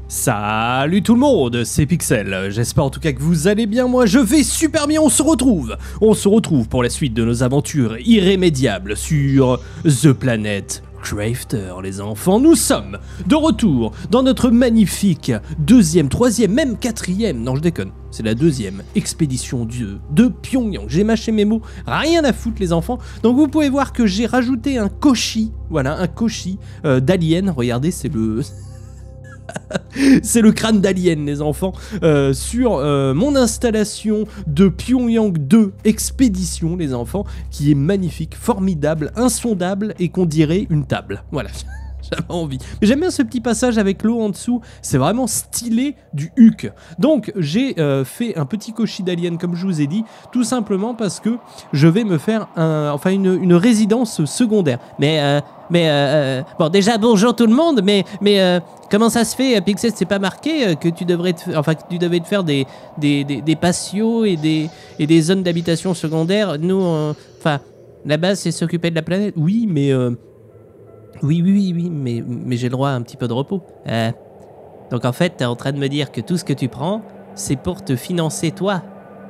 Salut tout le monde, c'est Pixel, j'espère en tout cas que vous allez bien, moi je vais super bien, on se retrouve pour la suite de nos aventures irrémédiables sur The Planet Crafter, les enfants. Nous sommes de retour dans notre magnifique deuxième, troisième, même quatrième, non je déconne, c'est la deuxième expédition de Pyongyang. J'ai mâché mes mots, rien à foutre les enfants. Donc vous pouvez voir que j'ai rajouté un koshi, voilà, un koshi d'alien, regardez c'est le... c'est le crâne d'alien les enfants sur mon installation de Pyongyang 2 Expédition les enfants, qui est magnifique, formidable, insondable et qu'on dirait une table, voilà. J'avais envie. Mais j'aime bien ce petit passage avec l'eau en dessous, c'est vraiment stylé du huc. Donc j'ai fait un petit koshi d'alien comme je vous ai dit, tout simplement parce que je vais me faire une résidence secondaire. Bon déjà bonjour tout le monde, mais comment ça se fait, Pixel, c'est pas marqué que tu devais te faire des patios et des zones d'habitation secondaire. Nous, la base c'est s'occuper de la planète. Oui, mais... Oui, mais j'ai le droit à un petit peu de repos. Donc en fait, t'es en train de me dire que tout ce que tu prends, c'est pour te financer toi.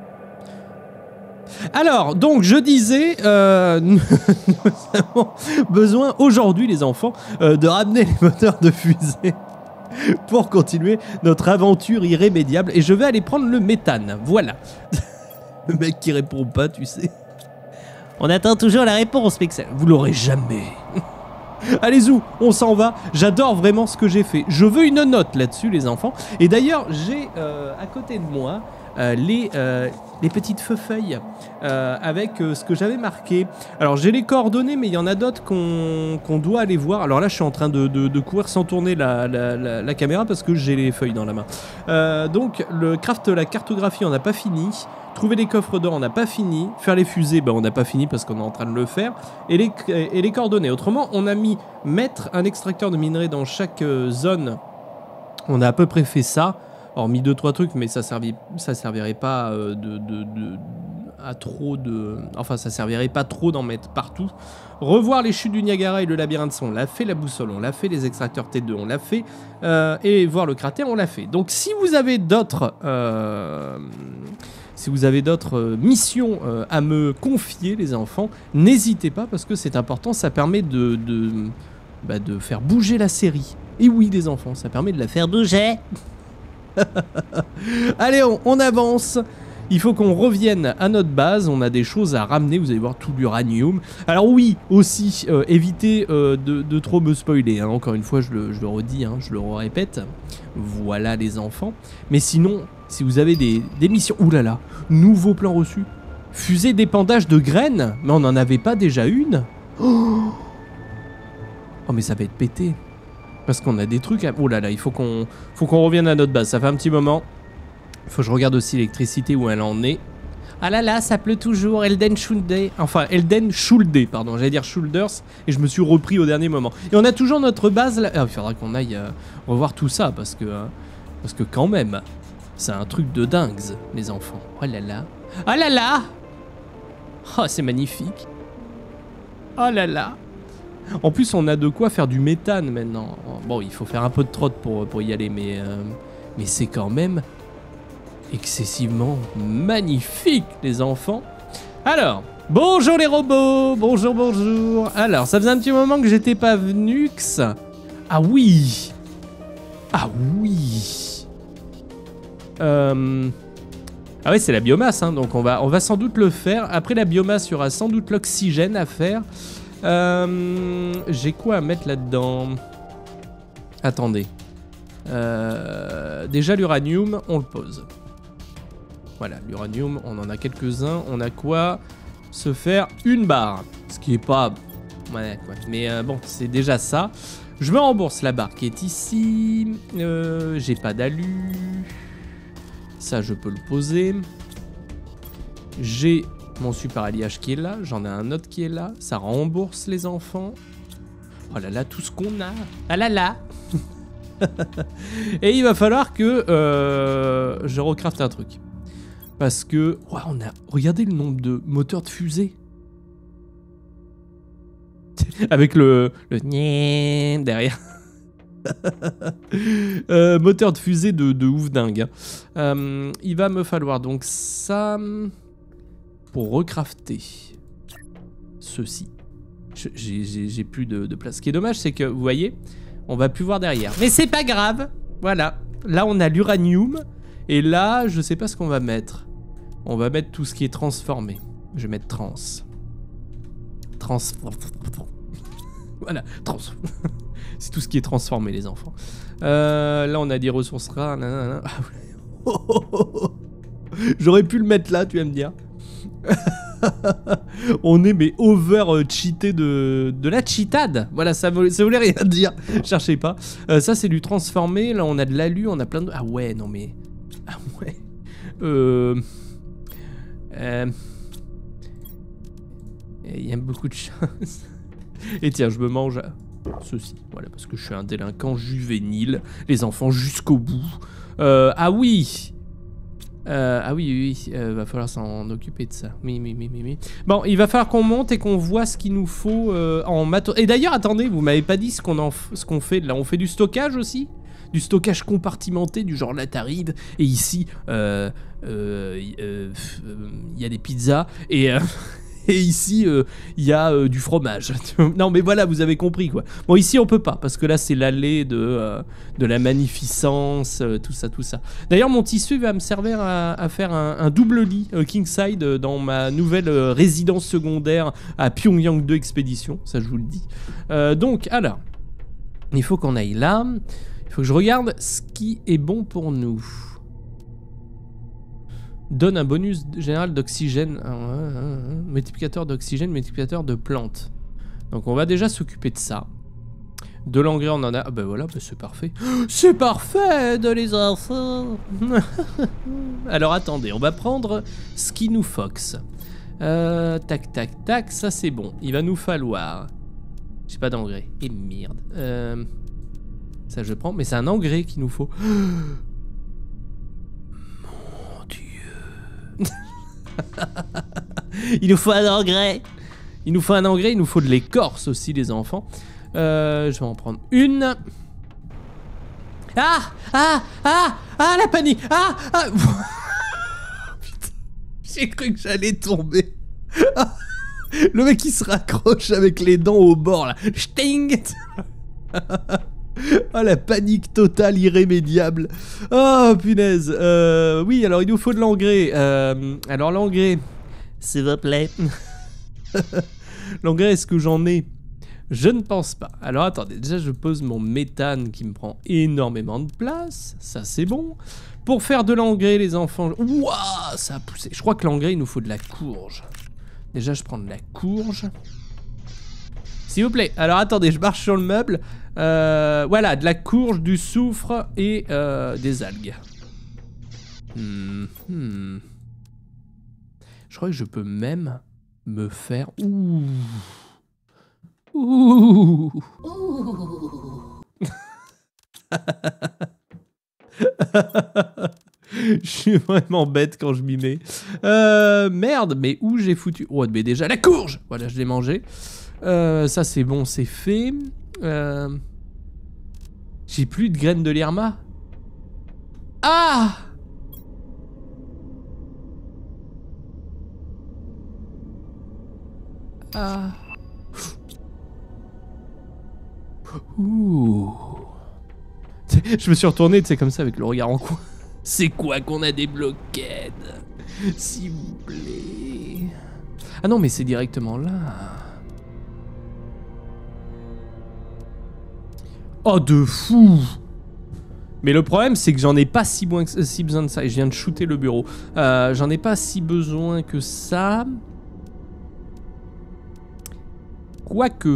Alors, donc je disais, nous avons besoin aujourd'hui, les enfants, de ramener les moteurs de fusée pour continuer notre aventure irrémédiable. Et je vais aller prendre le méthane, voilà. Le mec qui répond pas, tu sais. On attend toujours la réponse, Pixel. Vous l'aurez jamais. Allez zou, on s'en va. J'adore vraiment ce que j'ai fait. Je veux une note là-dessus les enfants. Et d'ailleurs j'ai à côté de moi les petites feuilles avec ce que j'avais marqué. Alors j'ai les coordonnées, mais il y en a d'autres qu'on doit aller voir. Alors là je suis en train de courir sans tourner la caméra parce que j'ai les feuilles dans la main. Donc la cartographie on n'a pas fini. Trouver les coffres d'or, on n'a pas fini. Faire les fusées, on n'a pas fini parce qu'on est en train de le faire. Et les coordonnées. Autrement, on a mettre un extracteur de minerai dans chaque zone. On a à peu près fait ça. Hormis 2-3 trucs, mais ça servirait pas à trop de... Enfin, ça servirait pas trop d'en mettre partout. Revoir les chutes du Niagara et le labyrinthe, on l'a fait. La boussole, on l'a fait. Les extracteurs T2, on l'a fait. Et voir le cratère, on l'a fait. Donc, si vous avez d'autres... missions à me confier, les enfants, n'hésitez pas parce que c'est important, ça permet de faire bouger la série. Et oui, les enfants, ça permet de la faire bouger. Allez, on avance. Il faut qu'on revienne à notre base, on a des choses à ramener, vous allez voir tout l'uranium. Alors oui, aussi, évitez de trop me spoiler, hein. Encore une fois, je le redis, hein, je le répète. Voilà les enfants. Mais sinon, si vous avez des missions... Ouh là là, nouveau plan reçu. Fusée d'épandage de graines. Mais on n'en avait pas déjà une? Oh mais ça va être pété. Parce qu'on a des trucs à... Oh là là, il faut qu'on revienne à notre base, ça fait un petit moment. Il faut que je regarde aussi l'électricité où elle en est. Ah là là, ça pleut toujours, Elden Schulde, pardon, j'allais dire Shoulders, et je me suis repris au dernier moment. Et on a toujours notre base là. Ah, il faudra qu'on aille revoir tout ça, parce que quand même, c'est un truc de dingues, les enfants. Oh là là. Oh là là. Oh, c'est magnifique. Oh là là. En plus, on a de quoi faire du méthane maintenant. Bon, il faut faire un peu de trotte pour y aller, mais c'est quand même excessivement magnifique, les enfants. Alors, bonjour les robots, bonjour. Alors, ça faisait un petit moment que j'étais pas venu. Ah oui. Ah ouais, c'est la biomasse, hein, donc on va sans doute le faire. Après la biomasse, il y aura sans doute l'oxygène à faire. J'ai quoi à mettre là-dedans? Attendez. Déjà l'uranium, on le pose. Voilà, l'uranium, on en a quelques-uns. On a quoi? Se faire une barre. Ce qui est pas... Ouais, quoi. Mais bon, c'est déjà ça. Je me rembourse la barre qui est ici. J'ai pas d'alu. Ça, je peux le poser. J'ai mon super alliage qui est là. J'en ai un autre qui est là. Ça rembourse les enfants. Oh là là, tout ce qu'on a. Ah là là. Et il va falloir que je recrafte un truc. Parce que... Wow, regardez le nombre de moteurs de fusée. Avec le derrière. Moteur de fusée de ouf dingue. Il va me falloir donc ça pour recrafter ceci. J'ai plus de place. Ce qui est dommage, c'est que vous voyez, on va plus voir derrière. Mais c'est pas grave. Voilà. Là, on a l'uranium. Et là, je sais pas ce qu'on va mettre. On va mettre tout ce qui est transformé. Je vais mettre trans. Voilà, trans. C'est tout ce qui est transformé, les enfants. Là, on a des ressources rares. J'aurais pu le mettre là, tu vas me dire. On est mais over cheaté de la cheatade. Voilà, ça voulait rien dire. Cherchez pas. Ça, c'est du transformé. Là, on a de l'alu, on a plein de... Ah ouais, non mais... Ah ouais. Il y a beaucoup de choses. Et tiens, je me mange ceci. Voilà, parce que je suis un délinquant juvénile. Les enfants jusqu'au bout. Ah oui. Ah oui, va falloir s'en occuper de ça. Oui. Bon, il va falloir qu'on monte et qu'on voit ce qu'il nous faut en matos. Et d'ailleurs, attendez, vous m'avez pas dit ce qu'on fait là. On fait du stockage aussi? Du stockage compartimenté, du genre là t'arrives et ici il y a des pizzas et ici il y a du fromage. Non mais voilà, vous avez compris quoi. Bon, ici on peut pas parce que là c'est l'allée de la magnificence, tout ça. D'ailleurs mon tissu va me servir à faire un double lit kingside dans ma nouvelle résidence secondaire à Pyongyang 2 Expédition, ça je vous le dis. Donc alors, il faut qu'on aille là. Il faut que je regarde ce qui est bon pour nous. Donne un bonus général d'oxygène. Multiplicateur d'oxygène, multiplicateur de plantes. Donc on va déjà s'occuper de ça. De l'engrais, on en a... Ah bah voilà, bah c'est parfait. C'est parfait de les enfants. Alors attendez, on va prendre Skinu Fox. Tac, ça c'est bon. Il va nous falloir... J'ai pas d'engrais. Et merde. Ça je prends, mais c'est un engrais qu'il nous faut. Mon Dieu. Il nous faut un engrais. Il nous faut de l'écorce aussi, les enfants. Je vais en prendre une. Ah, la panique. Putain, j'ai cru que j'allais tomber. Le mec il se raccroche avec les dents au bord là. Sting. Oh la panique totale, irrémédiable. Oh punaise. Oui, alors il nous faut de l'engrais. Alors l'engrais, s'il vous plaît. L'engrais, est-ce que j'en ai? Je ne pense pas. Alors attendez, déjà je pose mon méthane qui me prend énormément de place. Ça c'est bon. Pour faire de l'engrais, les enfants... Ouah, ça a poussé. Je crois que l'engrais, il nous faut de la courge. Déjà je prends de la courge. S'il vous plaît. Alors attendez, je marche sur le meuble. Voilà, de la courge, du soufre et des algues. Je crois que je peux même me faire... Ouh. Je suis vraiment bête quand je m'y mets. Merde, mais où j'ai foutu... Oh, mais déjà la courge. Voilà, je l'ai mangé. Ça c'est bon, c'est fait. J'ai plus de graines de l'Irma. Ah! Ah. Ouh. Je me suis retourné, tu sais, comme ça, avec le regard en coin. C'est quoi qu'on a débloqué? S'il vous plaît. Ah non, mais c'est directement là. Oh, de fou! Mais le problème, c'est que j'en ai pas si besoin de ça. Et je viens de shooter le bureau. J'en ai pas si besoin que ça. Quoique...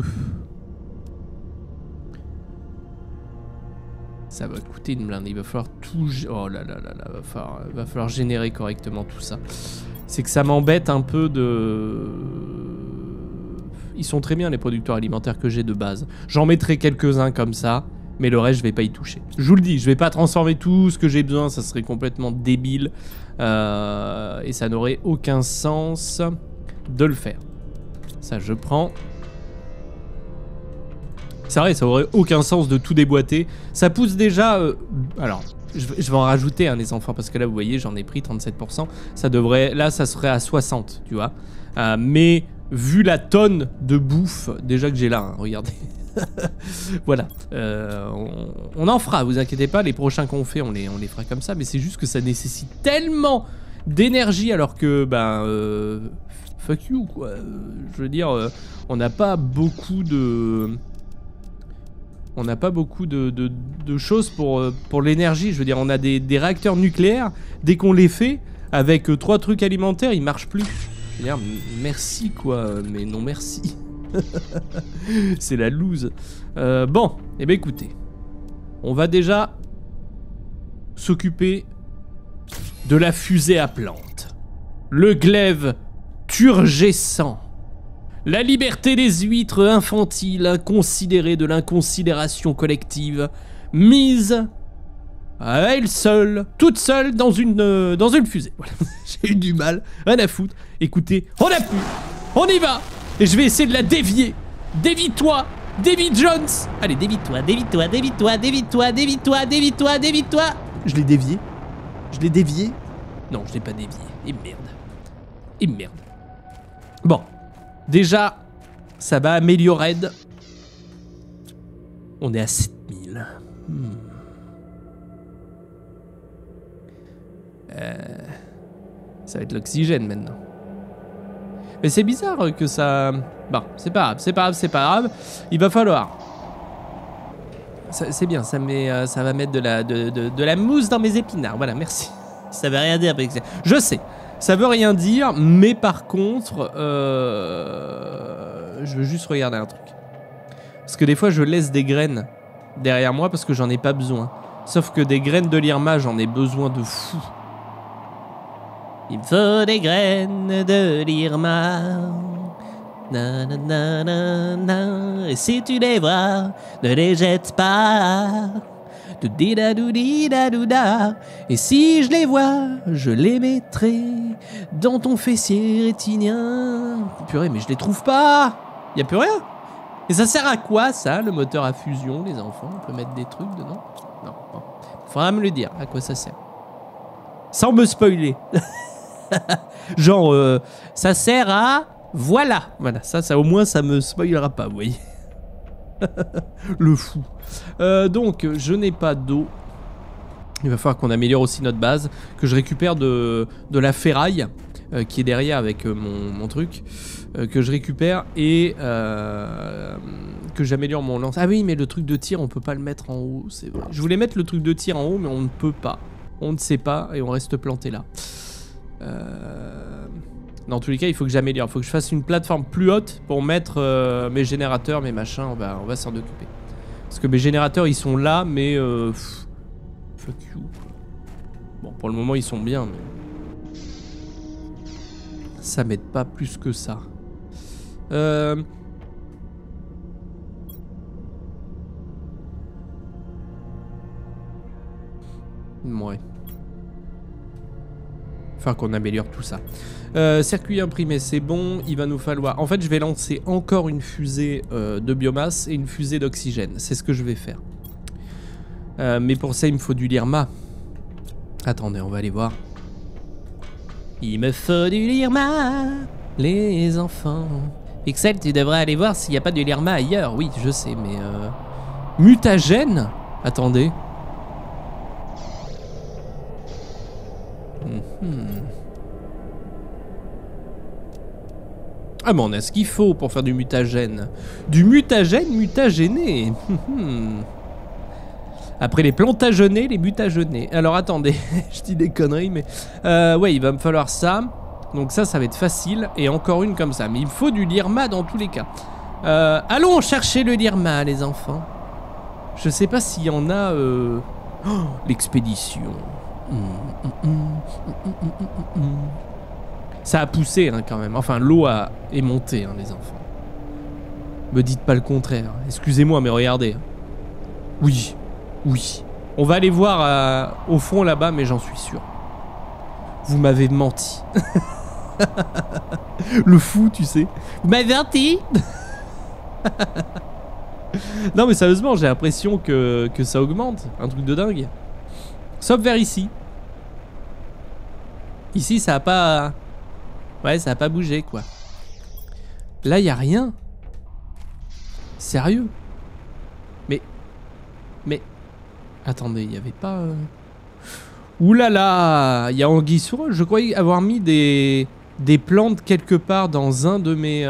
Ça va coûter une blinde, il va falloir tout... Oh là là là là, va falloir générer correctement tout ça. C'est que ça m'embête un peu de... Ils sont très bien les producteurs alimentaires que j'ai de base. J'en mettrai quelques-uns comme ça, mais le reste je vais pas y toucher. Je vous le dis, je vais pas transformer tout ce que j'ai besoin, ça serait complètement débile. Et ça n'aurait aucun sens de le faire. Ça je prends... C'est vrai, ça aurait aucun sens de tout déboîter. Ça pousse déjà... alors, je vais en rajouter, hein, les enfants, parce que là, vous voyez, j'en ai pris 37%. Ça devrait... Là, ça serait à 60, tu vois. Mais vu la tonne de bouffe déjà que j'ai là, hein, regardez. Voilà. On en fera, vous inquiétez pas. Les prochains qu'on fait, on les fera comme ça. Mais c'est juste que ça nécessite tellement d'énergie alors que... fuck you, quoi. Je veux dire, on n'a pas beaucoup de... On n'a pas beaucoup de choses pour l'énergie. Je veux dire, on a des réacteurs nucléaires. Dès qu'on les fait, avec 3 trucs alimentaires, ils marchent plus. Je veux dire, merci, quoi. Mais non, merci. C'est la loose. Bon, eh bien, écoutez. On va déjà s'occuper de la fusée à plantes. Le glaive turgescent. La liberté des huîtres infantiles, inconsidérée de l'inconsidération collective, mise à elle seule, toute seule, dans une fusée. Voilà. J'ai eu du mal, rien à foutre. Écoutez, on appuie, on y va. Et je vais essayer de la dévier. Dévie-toi, Davy Jones. Allez, dévie-toi, dévie-toi, dévie-toi, dévie-toi, dévie-toi, dévie-toi, dévie-toi. Je l'ai dévié. Je l'ai dévié. Non, je l'ai pas dévié. Et merde. Et merde. Bon. Déjà, ça va améliorer. On est à 7000. Ça va être l'oxygène maintenant. Mais c'est bizarre que ça... Bon, c'est pas grave, c'est pas grave, c'est pas grave. Il va falloir... C'est bien, ça va mettre de la mousse dans mes épinards. Voilà, merci. Ça veut rien dire. Je sais. Ça veut rien dire, mais par contre, je veux juste regarder un truc. Parce que des fois, je laisse des graines derrière moi parce que j'en ai pas besoin. Sauf que des graines de l'Irma, j'en ai besoin de fou. Il me faut des graines de l'Irma. Na, na, na, na, na. Et si tu les vois, ne les jette pas. Et si je les vois, je les mettrai dans ton fessier rétinien. Purée, mais je les trouve pas. Y a plus rien. Et ça sert à quoi, ça, le moteur à fusion, les enfants? On peut mettre des trucs dedans? Non, bon. Faudra me le dire, à quoi ça sert. Sans me spoiler. Genre, ça sert à... Voilà, ça au moins, ça me spoilera pas, vous voyez. Le fou. Donc, je n'ai pas d'eau. Il va falloir qu'on améliore aussi notre base. Que je récupère de la ferraille qui est derrière avec mon truc. Que je récupère et que j'améliore mon lance. Ah oui, mais le truc de tir, on peut pas le mettre en haut. C'est vrai. Je voulais mettre le truc de tir en haut, mais on ne peut pas. On ne sait pas et on reste planté là. Dans tous les cas, il faut que j'améliore. Il faut que je fasse une plateforme plus haute pour mettre mes générateurs, mes machins. On va s'en occuper. Parce que mes générateurs, ils sont là, mais... fuck you. Bon, pour le moment, ils sont bien, mais... Ça m'aide pas plus que ça. Ouais. Enfin, qu'on améliore tout ça. Circuit imprimé, c'est bon. Il va nous falloir... En fait, je vais lancer encore une fusée de biomasse et une fusée d'oxygène. C'est ce que je vais faire. Mais pour ça, il me faut du Lirma. Attendez, on va aller voir. Il me faut du Lirma, les enfants. Pixel, tu devrais aller voir s'il n'y a pas du Lirma ailleurs. Oui, je sais, mais... Mutagène? Attendez. Ah, mais on a ce qu'il faut pour faire du mutagène. Du mutagène mutagéné. Après les plantagenés, les mutagenés. Alors attendez, je dis des conneries, mais... ouais, il va me falloir ça. Donc ça va être facile. Et encore une comme ça. Mais il me faut du Lirma dans tous les cas. Allons chercher le Lirma, les enfants. Je sais pas s'il y en a... Oh, l'expédition. Ça a poussé hein, quand même. Enfin, l'eau est montée, hein, les enfants. Me dites pas le contraire. Excusez-moi, mais regardez. Oui, oui. On va aller voir au fond là-bas, mais j'en suis sûr. Vous m'avez menti. Le fou, tu sais. Vous m'avez menti. Non mais sérieusement, j'ai l'impression que ça augmente. Un truc de dingue. Sauf vers ici. Ici, ça a pas... Ouais, ça a pas bougé, quoi. Là, y a rien. Sérieux? Mais... Attendez, il y avait pas... Ouh là là, il y a anguille sous roche. Je croyais avoir mis des plantes quelque part dans un de mes...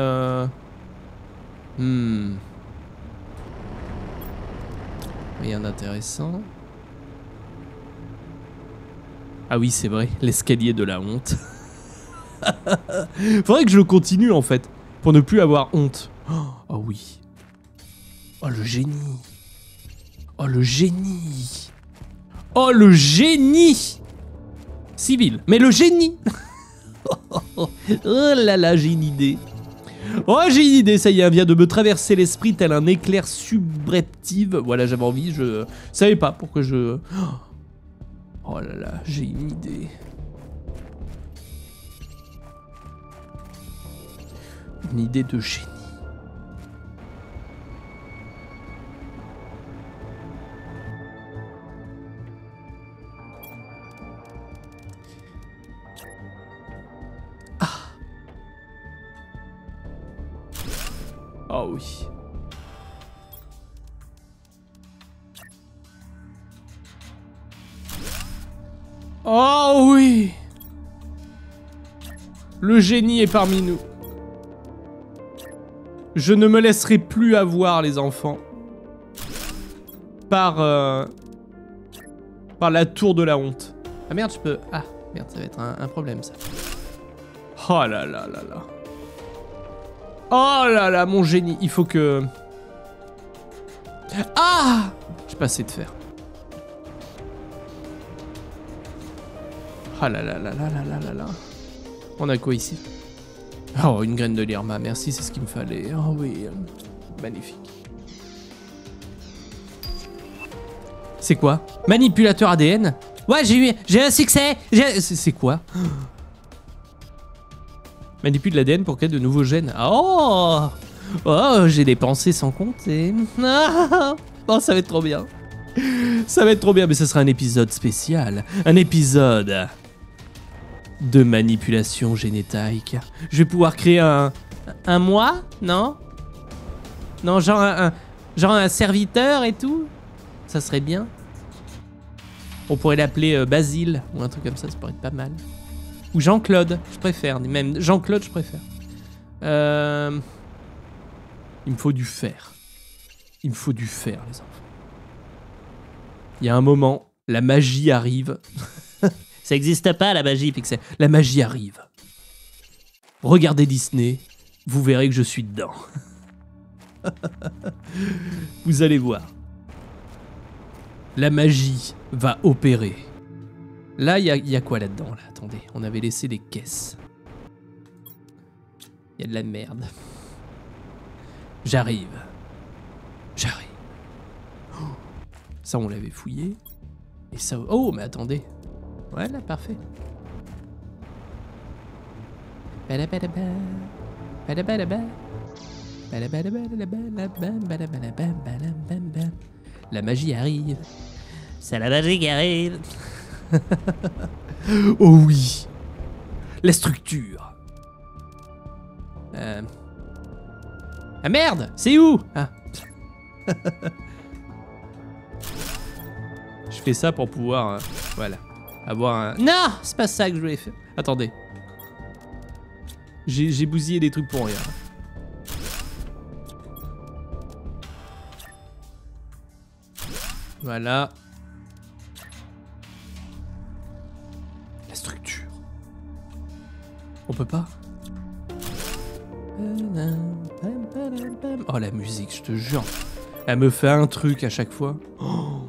Rien d'intéressant. Ah oui, c'est vrai, l'escalier de la honte. Faudrait que je le continue en fait, pour ne plus avoir honte. Oh oui. Oh le génie. Oh le génie. Oh le génie. Civil, mais le génie. Oh là là, j'ai une idée. Oh, j'ai une idée, ça y est, elle vient de me traverser l'esprit tel un éclair subreptif. Voilà, j'avais envie, je savais pas pourquoi je... Oh là là, j'ai une idée. Une idée de génie. Ah. Oh oui. Oh oui. Le génie est parmi nous. Je ne me laisserai plus avoir, les enfants. Par la tour de la honte. Ah merde, je peux... Ah, merde, ça va être un problème, ça. Oh là là là là. Oh là là, mon génie. Il faut que... Ah! J'ai pas assez de fer. Ah là là là là là là là là. On a quoi ici? Oh, une graine de l'Irma, merci, c'est ce qu'il me fallait. Oh oui, magnifique. C'est quoi? Manipulateur ADN? Ouais, j'ai un succès. C'est quoi? Manipule l'ADN pour créer de nouveaux gènes. Oh, oh, j'ai des pensées sans compter. Oh, ça va être trop bien. Ça va être trop bien, mais ce sera un épisode spécial. Un épisode de manipulation génétique. Je vais pouvoir créer un moi, non? Non, genre un serviteur et tout. Ça serait bien. On pourrait l'appeler Basile ou un truc comme ça pourrait être pas mal. Ou Jean-Claude, je préfère. Même Jean-Claude, je préfère. Il me faut du fer. Il me faut du fer, les enfants. Il y a un moment, la magie arrive. Ça n'existe pas, la magie, Pixel. La magie arrive. Regardez Disney, vous verrez que je suis dedans. Vous allez voir. La magie va opérer. Là, il y a quoi là-dedans là? Attendez, on avait laissé des caisses. Il y a de la merde. J'arrive. J'arrive. Oh, ça, on l'avait fouillé. Et ça... Oh, mais attendez. Voilà, parfait. La magie arrive. C'est la magie qui arrive. Oh oui. La structure. Ah merde, c'est où? Ah. Je fais ça pour pouvoir, voilà, avoir un... Non, c'est pas ça que je voulais faire. Attendez. J'ai bousillé des trucs pour rien. Voilà. La structure. On peut pas? Oh, la musique, je te jure. Elle me fait un truc à chaque fois. Oh.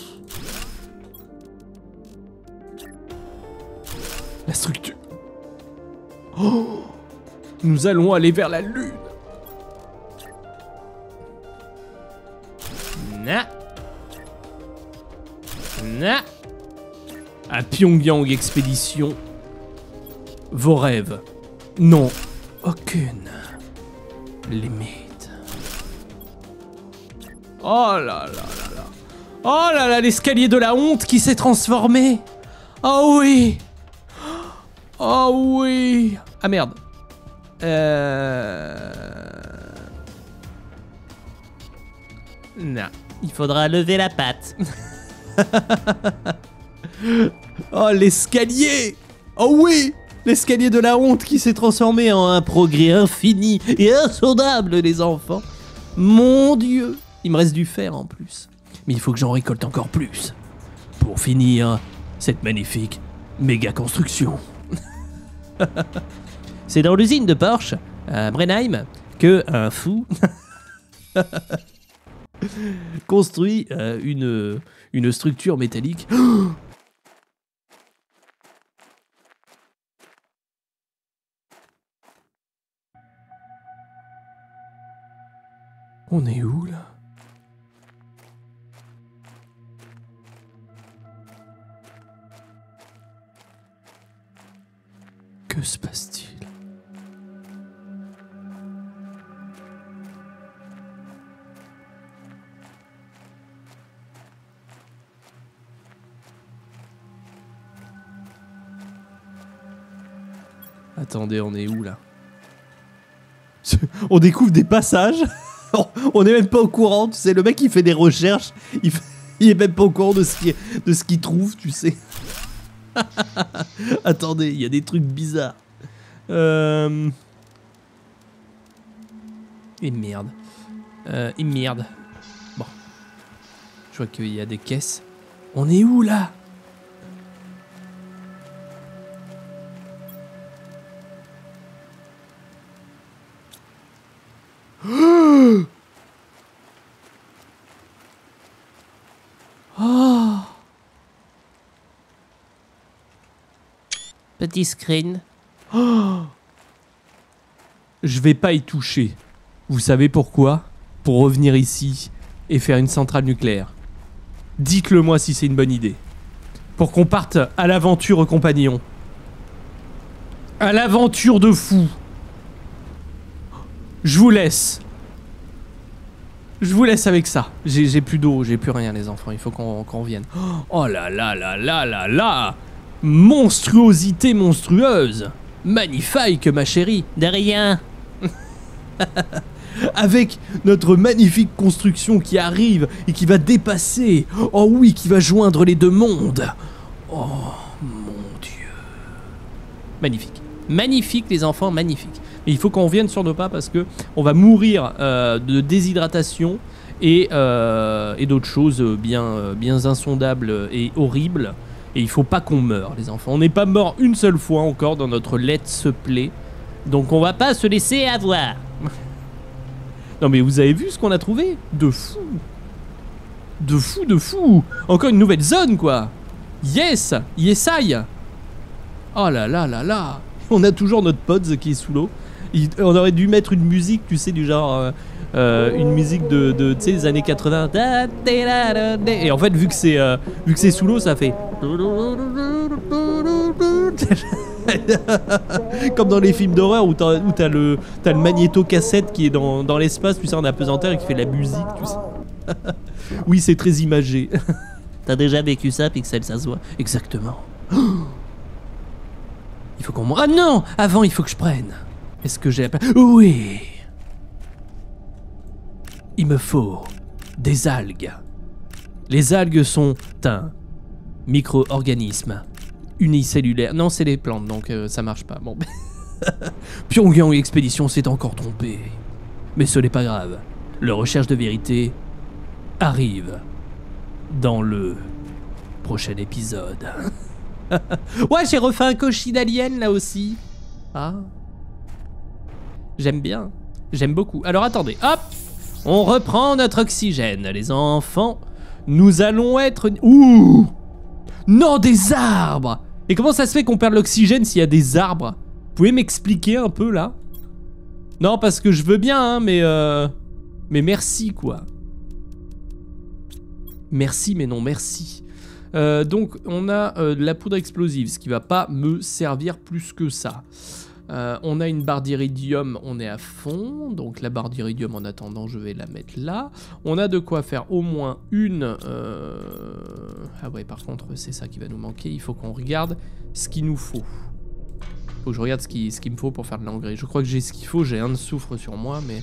La structure. Oh. Nous allons aller vers la lune. Na. Na. À Pyongyang Expédition. Vos rêves n'ont aucune limite. Oh là là là là. Oh là là, l'escalier de la honte qui s'est transformé. Oh oui. Oh oui. Ah merde. Non. Il faudra lever la patte. Oh, l'escalier. Oh oui. L'escalier de la honte qui s'est transformé en un progrès infini et insondable, les enfants. Mon Dieu. Il me reste du fer en plus. Mais il faut que j'en récolte encore plus. Pour finir cette magnifique méga construction. C'est dans l'usine de Porsche, à Brenheim, que un fou construit une structure métallique. On est où là? Que se passe-t-il? Attendez, on est où là? On découvre des passages. On est même pas au courant, tu sais, le mec il fait des recherches, il est même pas au courant de ce qu'il trouve, tu sais. Attendez, il y a des trucs bizarres. Et merde. Et merde. Bon. Je vois qu'il y a des caisses. On est où là? Oh. petit screen. Oh. Je vais pas y toucher. Vous savez pourquoi? Pour revenir ici et faire une centrale nucléaire. Dites-le moi si c'est une bonne idée. Pour qu'on parte à l'aventure, compagnons. À l'aventure de fou. Je vous laisse. Je vous laisse avec ça. J'ai plus d'eau, j'ai plus rien les enfants, il faut qu'on revienne. Oh là là là là là là. Monstruosité monstrueuse. Magnifique ma chérie. De rien. Avec notre magnifique construction qui arrive et qui va dépasser. Oh oui, qui va joindre les deux mondes. Oh mon Dieu. Magnifique. Magnifique les enfants, magnifique. Mais il faut qu'on revienne sur nos pas parce que on va mourir de déshydratation et d'autres choses bien insondables et horribles. Et il faut pas qu'on meure les enfants. On n'est pas mort une seule fois encore dans notre let's play. Donc on va pas se laisser avoir. Non mais vous avez vu ce qu'on a trouvé? De fou. De fou, de fou. Encore une nouvelle zone quoi. Yes. Yes I. Oh là là là là. On a toujours notre Pods qui est sous l'eau. On aurait dû mettre une musique, tu sais, du genre... une musique de tu sais, des années 80. Et en fait, vu que c'est sous l'eau, ça fait... Comme dans les films d'horreur où t'as le magnéto-cassette qui est dans l'espace, tu sais, en apesanteur et qui fait de la musique, tu sais. Oui, c'est très imagé. T'as déjà vécu ça, Pixel, ça se voit. Exactement. Il faut qu'on... Ah non! Avant, il faut que je prenne. Est-ce que j'ai... Oui! Il me faut des algues. Les algues sont un micro-organisme unicellulaire. Non, c'est les plantes, donc ça marche pas. Bon. Pyongyang Expédition s'est encore trompé. Mais ce n'est pas grave. La recherche de vérité arrive dans le prochain épisode. Ouais, j'ai refait un cochis d'alien là aussi. Ah. J'aime bien. J'aime beaucoup. Alors attendez, hop. On reprend notre oxygène, les enfants. Nous allons être... Ouh! Non, des arbres! Et comment ça se fait qu'on perd l'oxygène s'il y a des arbres? Vous pouvez m'expliquer un peu là? Non, parce que je veux bien, hein, mais merci quoi. Merci, mais non merci. Donc on a de la poudre explosive, ce qui va pas me servir plus que ça. On a une barre d'iridium, on est à fond. Donc la barre d'iridium, en attendant, je vais la mettre là. On a de quoi faire au moins une... Ah ouais, par contre, c'est ça qui va nous manquer. Il faut qu'on regarde ce qu'il nous faut. Faut que je regarde ce qu'il me faut pour faire de l'engrais. Je crois que j'ai ce qu'il faut. J'ai un de soufre sur moi, mais...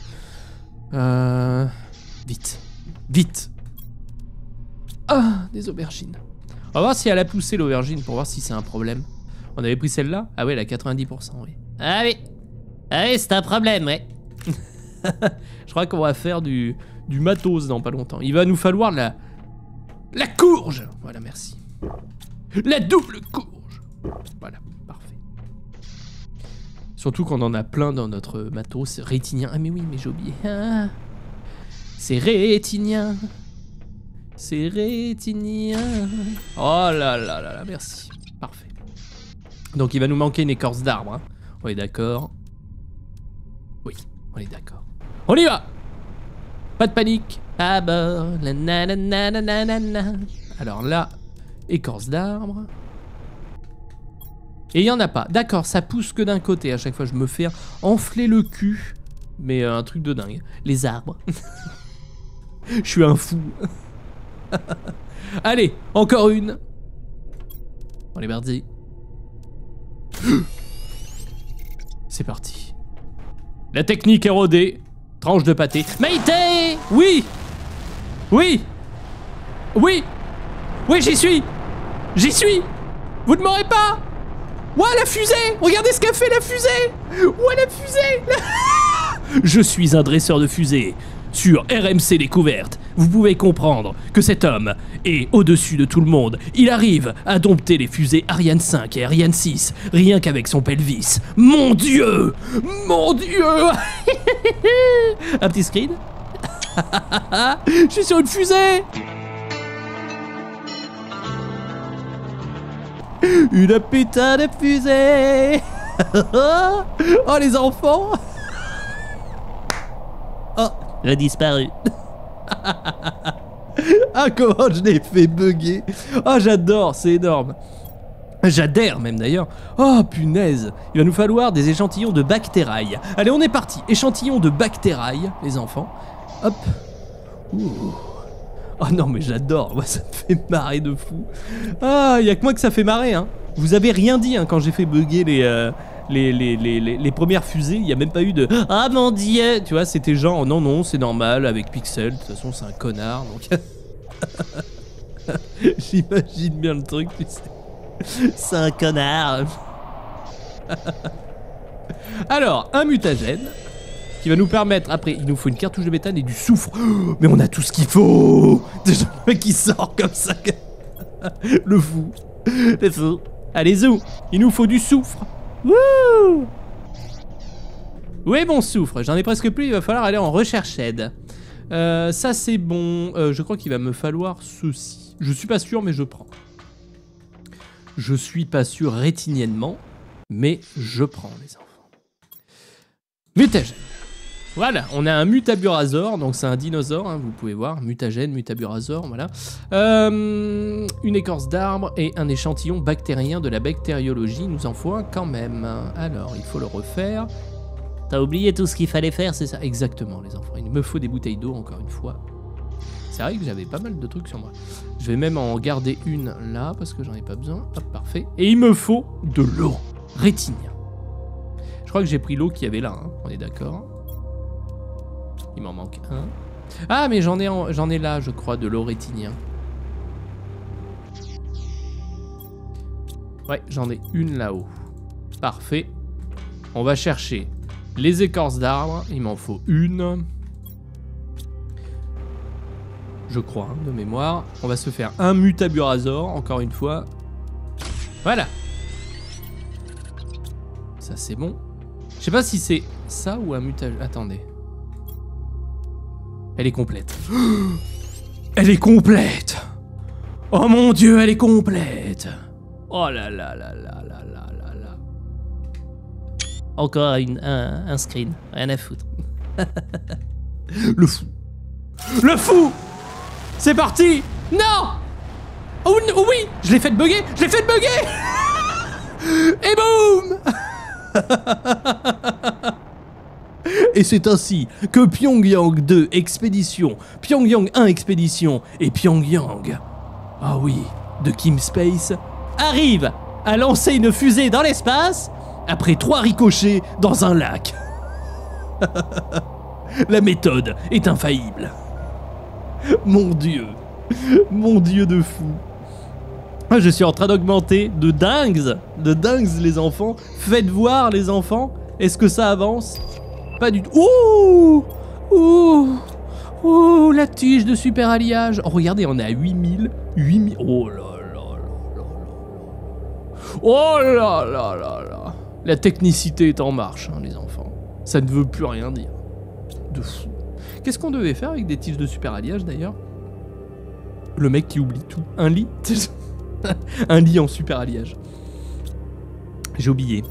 Vite. Vite. Ah, des aubergines. On va voir si elle a poussé l'aubergine pour voir si c'est un problème. On avait pris celle-là? Ah ouais, elle a 90%, oui. Ah oui. Ah oui, c'est un problème, ouais. Je crois qu'on va faire du matos dans pas longtemps. Il va nous falloir la courge. Voilà, merci. La double courge. Voilà, parfait. Surtout qu'on en a plein dans notre matos rétinien. Ah mais oui, mais j'ai oublié. Ah, c'est rétinien. C'est rétinien. Oh là là là là, merci. Parfait. Donc il va nous manquer une écorce d'arbre. Hein. On est d'accord? Oui, on est d'accord. On y va! Pas de panique. À bord. Alors là, écorce d'arbre. Et il n'y en a pas. D'accord, ça pousse que d'un côté. À chaque fois, je me fais enfler le cul. Mais un truc de dingue. Les arbres. Je suis un fou. Allez, encore une. On est parti. C'est parti. La technique est rodée. Tranche de pâté. Maïté! Oui! Oui! Oui! Oui, j'y suis! J'y suis! Vous ne m'aurez pas! Ouah, la fusée! Regardez ce qu'a fait la fusée! Ouah, la fusée! Je suis un dresseur de fusée. Sur RMC Découverte, vous pouvez comprendre que cet homme est au-dessus de tout le monde. Il arrive à dompter les fusées Ariane 5 et Ariane 6, rien qu'avec son pelvis. Mon Dieu! Mon Dieu! Un petit screen? Je suis sur une fusée! Une putain de fusée! Oh les enfants! Oh! Le disparu. Ah, comment je l'ai fait bugger. Oh, j'adore, c'est énorme. J'adhère même d'ailleurs. Oh, punaise. Il va nous falloir des échantillons de bactérailles. Allez, on est parti. Échantillons de bactérailles, les enfants. Hop. Ouh. Oh non, mais j'adore. Moi, ça me fait marrer de fou. Ah, il y a que moi que ça fait marrer, hein. Vous avez rien dit, hein, quand j'ai fait bugger les premières fusées, il n'y a même pas eu de « Ah mon Dieu !» Tu vois, c'était genre « Non, non, c'est normal, avec Pixel, de toute façon, c'est un connard. » Donc, j'imagine bien le truc, tu sais. C'est un connard. Alors, un mutagène qui va nous permettre, après, il nous faut une cartouche de méthane et du soufre. Oh, mais on a tout ce qu'il faut. Déjà, le mec qui sort comme ça. Le fou. Le fou. Allez, zou, il nous faut du soufre. Wouh! Où est mon soufre? J'en ai presque plus, il va falloir aller en recherche aide. Ça c'est bon, je crois qu'il va me falloir ceci. Je suis pas sûr mais je prends. Je suis pas sûr rétiniennement, mais je prends les enfants. Mutagène. Voilà, on a un mutaburazor, donc c'est un dinosaure, hein, vous pouvez voir, mutagène, mutaburazor, voilà. Une écorce d'arbre et un échantillon bactérien de la bactériologie, il nous en faut un quand même. Alors, il faut le refaire. T'as oublié tout ce qu'il fallait faire, c'est ça? Exactement, les enfants, il me faut des bouteilles d'eau, encore une fois. C'est vrai que j'avais pas mal de trucs sur moi. Je vais même en garder une là, parce que j'en ai pas besoin. Hop, parfait. Et il me faut de l'eau rétinien. Je crois que j'ai pris l'eau qu'il y avait là, hein, on est d'accord. Il m'en manque un. Ah, mais j'en ai là, je crois, de l'eau rétinien. Ouais, j'en ai une là-haut. Parfait. On va chercher les écorces d'arbres. Il m'en faut une. Je crois, hein, de mémoire. On va se faire un mutaburazor, encore une fois. Voilà. Ça, c'est bon. Je sais pas si c'est ça ou un mutage... Attendez. Elle est complète. Elle est complète. Oh mon Dieu, elle est complète. Oh là là là là là là là là. Encore un screen, rien à foutre. Le fou. Le fou. C'est parti. Non. Oh oui, je l'ai fait bugger. Je l'ai fait bugger. Et boum. Et c'est ainsi que Pyongyang 2 Expédition, Pyongyang 1 Expédition et Pyongyang, ah oui, de Kim Space, arrive à lancer une fusée dans l'espace après 3 ricochets dans un lac. La méthode est infaillible. Mon Dieu de fou. Je suis en train d'augmenter de dingues les enfants. Faites voir les enfants, est-ce que ça avance? Pas du tout. Ouh, ouh, ouh, la tige de super alliage. Oh, regardez, on est à 8000. Oh là là là là là. Oh là là là là. La technicité est en marche, hein, les enfants. Ça ne veut plus rien dire. De fou. Qu'est-ce qu'on devait faire avec des tiges de super alliage d'ailleurs? Le mec qui oublie tout. Un lit. Un lit en super alliage. J'ai oublié.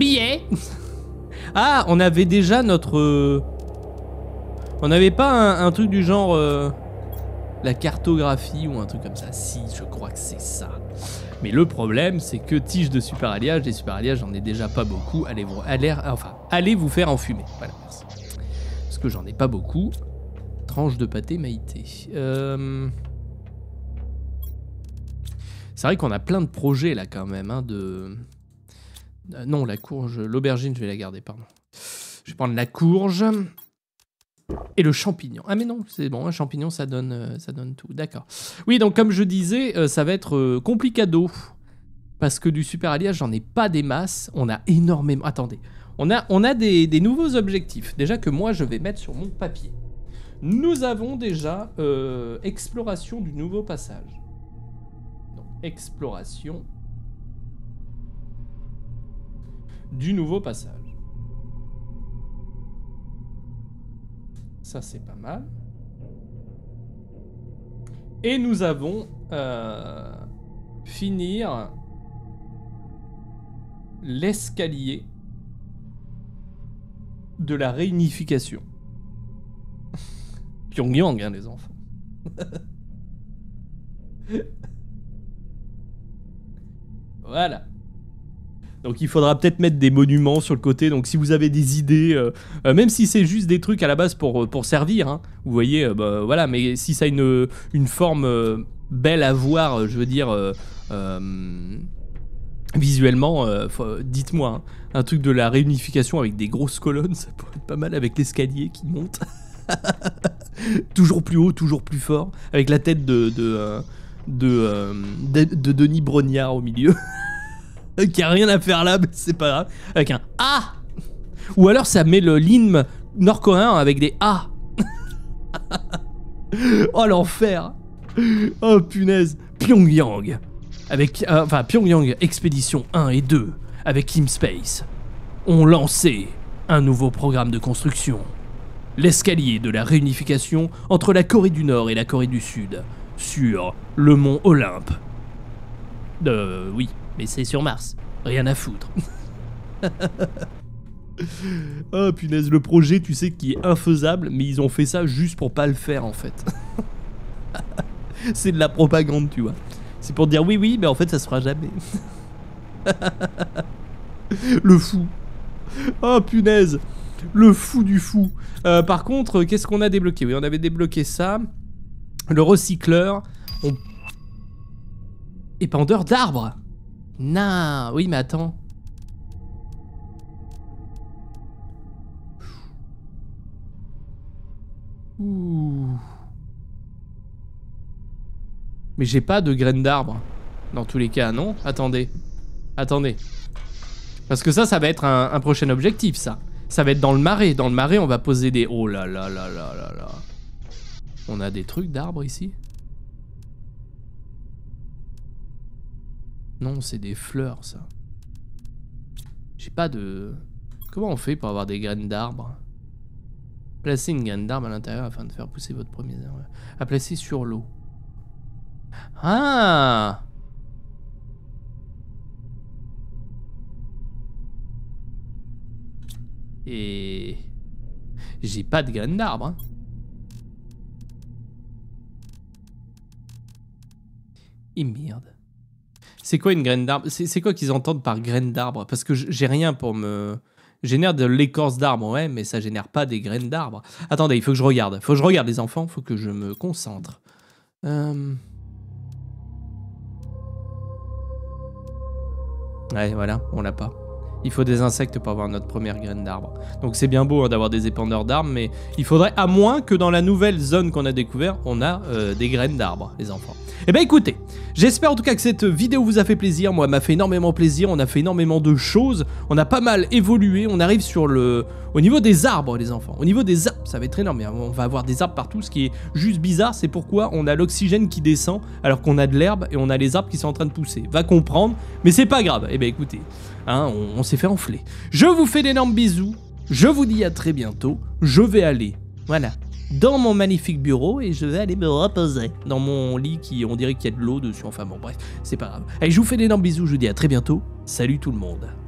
Ah, on avait déjà notre... On n'avait pas un truc du genre... la cartographie ou un truc comme ça. Si, je crois que c'est ça. Mais le problème, c'est que tiges de super alliage, des super alliages, j'en ai déjà pas beaucoup. Allez vous faire enfumer. Voilà, merci. Parce que j'en ai pas beaucoup. Tranche de pâté Maïté. C'est vrai qu'on a plein de projets là quand même, hein, de... non, la courge, l'aubergine, je vais la garder, pardon. Je vais prendre la courge et le champignon. Ah mais non, c'est bon, un champignon, ça donne tout, d'accord. Oui, donc comme je disais, ça va être complicado, parce que du super alliage, j'en ai pas des masses, on a énormément... Attendez, on a des nouveaux objectifs, déjà que moi je vais mettre sur mon papier. Nous avons déjà exploration du nouveau passage. Exploration du nouveau passage. Ça, c'est pas mal. Et nous avons finir l'escalier de la réunification. Pyongyang, hein, les enfants. Voilà. Donc il faudra peut-être mettre des monuments sur le côté. Donc si vous avez des idées, même si c'est juste des trucs à la base pour servir, hein, vous voyez, bah, voilà. Mais si ça a une forme belle à voir, je veux dire, visuellement, dites-moi. Hein, un truc de la réunification avec des grosses colonnes, ça pourrait être pas mal avec l'escalier qui monte. Toujours plus haut, toujours plus fort, avec la tête de Denis Brognard au milieu. Qui a rien à faire là, mais c'est pas grave. Avec un A. Ou alors ça met l'hymne nord-coréen avec des A. Oh l'enfer. Oh punaise. Pyongyang. Avec, Pyongyang Expédition 1 et 2 avec Kim Space ont lancé un nouveau programme de construction. L'escalier de la réunification entre la Corée du Nord et la Corée du Sud sur le mont Olympe. Oui. Mais c'est sur Mars. Rien à foutre. Oh punaise, le projet, tu sais, qui est infaisable, mais ils ont fait ça juste pour pas le faire, en fait. C'est de la propagande, tu vois. C'est pour dire oui, mais en fait, ça se fera jamais. Le fou. Oh punaise. Le fou du fou. Par contre, qu'est-ce qu'on a débloqué? Oui, on avait débloqué ça. Le recycleur. Épandeur d'arbres. Non, oui, mais attends. Ouh. Mais j'ai pas de graines d'arbre. Dans tous les cas, non? Attendez. Attendez. Parce que ça va être un prochain objectif, ça. Ça va être dans le marais. Dans le marais, on va poser des... Oh là là là là là là. On a des trucs d'arbres ici? Non, c'est des fleurs, ça. J'ai pas de... Comment on fait pour avoir des graines d'arbres? Placez une graine d'arbre à l'intérieur afin de faire pousser votre premier arbre. À placer sur l'eau. Ah! Et... J'ai pas de graines d'arbre, hein. Et merde. C'est quoi une graine d'arbre? C'est quoi qu'ils entendent par graine d'arbre? Parce que j'ai rien pour me... Génère de l'écorce d'arbre, ouais, mais ça génère pas des graines d'arbre. Attendez, il faut que je regarde. Faut que je regarde les enfants, faut que je me concentre. Ouais, voilà, on l'a pas. Il faut des insectes pour avoir notre première graine d'arbre. Donc c'est bien beau hein, d'avoir des épandeurs d'arbres, mais il faudrait, à moins que dans la nouvelle zone qu'on a découvert, on a des graines d'arbres, les enfants. Eh ben écoutez, j'espère en tout cas que cette vidéo vous a fait plaisir. Moi, elle m'a fait énormément plaisir. On a fait énormément de choses. On a pas mal évolué. On arrive sur le... Au niveau des arbres, les enfants. Au niveau des arbres, ça va être énorme. On va avoir des arbres partout. Ce qui est juste bizarre, c'est pourquoi on a l'oxygène qui descend alors qu'on a de l'herbe et on a les arbres qui sont en train de pousser. Va comprendre, mais c'est pas grave. Eh ben écoutez, hein, on s'est fait enfler. Je vous fais d'énormes bisous. Je vous dis à très bientôt. Je vais aller, voilà, dans mon magnifique bureau et je vais aller me reposer dans mon lit qui, on dirait qu'il y a de l'eau dessus. Enfin bon, bref, c'est pas grave. Allez, je vous fais d'énormes bisous. Je vous dis à très bientôt. Salut tout le monde.